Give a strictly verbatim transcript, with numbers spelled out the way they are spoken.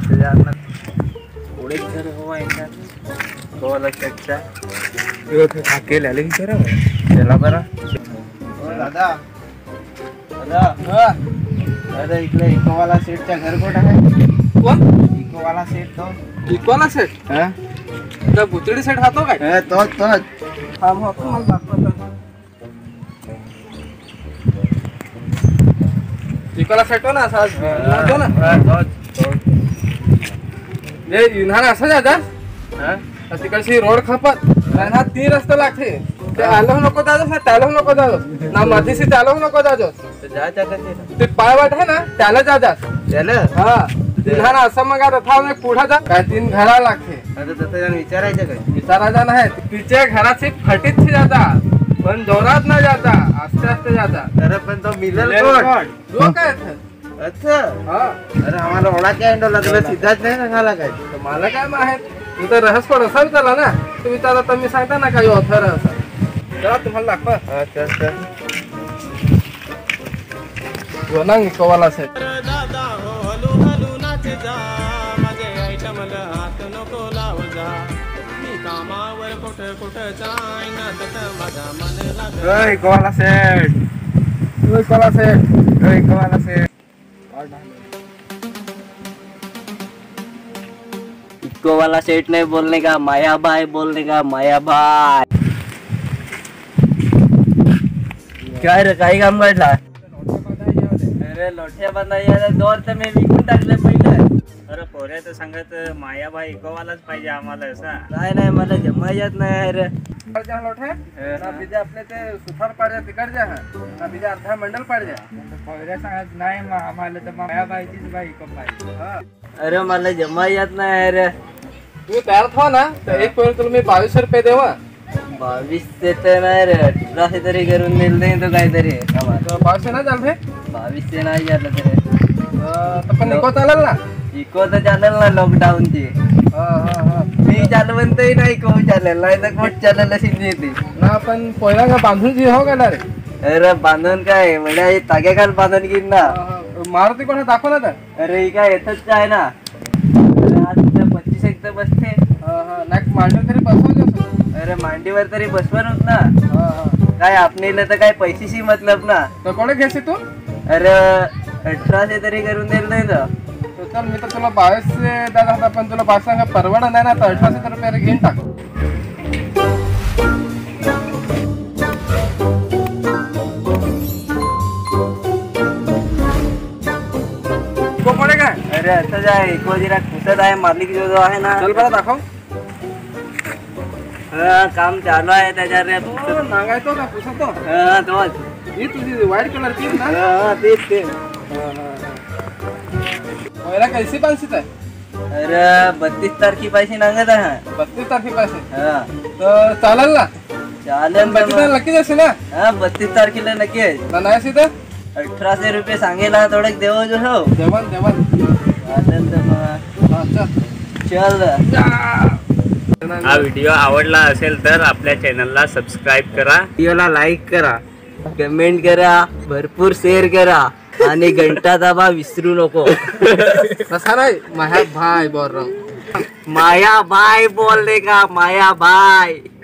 थोड़े घर हुआ इनका तो अलग अच्छा यो थे थाके ले लेंगे तेरा चला बरा दादा दादा अरे इकडे इको वाला सेटच्या घर कोण आहे कोण इको वाला सेट तो इको वाला सेट हां तो बुतडी सेट हातो काय हां तो तो थांब हो मला दाखवतो इको वाला सेट हो ना असा तो ना हां तो ये इन्हाना असं जाता हां तिकडची रोड खपत ना तीन रस्ते लागते ते आलो नको जाजोस ना त्याला नको जाजोस ना मध्येशी त्याला नको जाजोस जा जा ते पाय वाट आहे ना त्याला जा जा त्याला हा इन्हाना असं मग आता थांब पुढे जा काय तीन घरा लागते आता तसं जाण विचारायचं काय विचारायचं नाही तिच्या घराची फटीत थी जाता पण जोरात न जाता आस्ते आस्ते जाता अरे पण तो मिलल कोण जो काय अच्छा हा अरे आम्हाला ओळा काय अंडो लागला सिद्धाच नाही सांगायला काय तर मला काय माहित तू तर रहस्य पण असा विचारला ना तू विचारला तर मी सांगता ना काही ऑथर असा चला तुम्हाला दाखवा अच्छा अच्छा गोनांग इकोवाला सेट दादा हो हलू हलू नाच जा माझे आयटमला हात नको लाव जा मी कामावर कुठ कुठ जाय ना तत माझा मन लाग ओय इकोवाला सेट ओय इकोवाला सेट ओय इकोवाला सेट इको वाला सेट नहीं बोलने का माया भाई बोलने का माया भाई काय रे काही काम काढला अरे लोठ्या बांधायला दोर तर मी विकून टाकले पहिले अरे पोऱ्या तर सांगत माया भाई इको वालाच पाहिजे आम्हाला असा नाही नाही मला जमायत नाही रे जा लोठे ना बिजे आपले ते सुथार पाड्या तिकडच्या ना बिजे अर्धा मंडल पाड्या पोऱ्या सांगत नाही आम्हाला तर माया भाईचीच बाई इको पाहिजे हां अरे मला जमायत नाही रे तू तयार हो ना तर एक पोर तुला मी बावीस रुपये देवा बावीस देते नाही रे अठराशे तरी करून दिल नाही तो काहीतरी बावीस नाही चाल रे बावीस ते नाही झालं तरी पण इको चालेल ना इको तर चालेल ना लॉकडाऊन ची मी चालवतही नाही इको चालेल नाही तर कोट चालेल अशी ती ना पण पहिला का बांधून जी हो का रे अरे बांधून काय म्हणजे ताग्या काल बांधून घेईन ना मारुती कोणा दाखव ना तर अरे ही काय येतच आहे ना आज पंचवीस एक तर बसते नाही मांडीवर तरी बसवायचं अरे मांडीवर तरी बसवूनच ना काय आपणीला तर काय पैशाशी मतलब ना तर कोणी घ्यायची तू अरे अठराशे तरी करून दिल नाही तर चल मी तर तुला बावीस दादा होता पण तुला बावीस सांगा परवडा नाही ना तर अठराशे रुपये घेऊन टाक अरे असं जाय इको जरा खुसत आहे मालिक जो जो आहे ना चल बरं दाखव हां काम चालू आहे त्याच्या रे नागायतो का खुसतो हां तोच ही तुझी व्हाईट कलरची ना हां तेच ते पहिला कैसी पानसीत आहे अरे बत्तीस तारखे पाशी नांगत आहे बत्तीस तारखे पाशी हां तर चालेल ना चालेल बत्तीस नक्कीच असेल ना हां बत्तीस तारखेला नक्की नाही सीधा अठराशे रुपये सांगेला थोडे देव जो हो देवन देवन चालेल तर मग चल हा व्हिडिओ आवडला असेल तर आपल्या चॅनलला सबस्क्राईब करा व्हिडिओला लाईक करा कमेंट करा भरपूर शेअर करा आणि घंटा दाबा विसरू नको तसा नाही माया भाई बोल रहा हूँ माया भाई बोलने का माया भाई